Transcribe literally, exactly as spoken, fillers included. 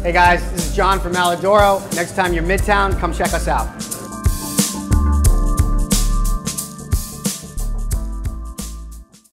Hey guys, this is John from Alidoro. Next time you're Midtown, come check us out.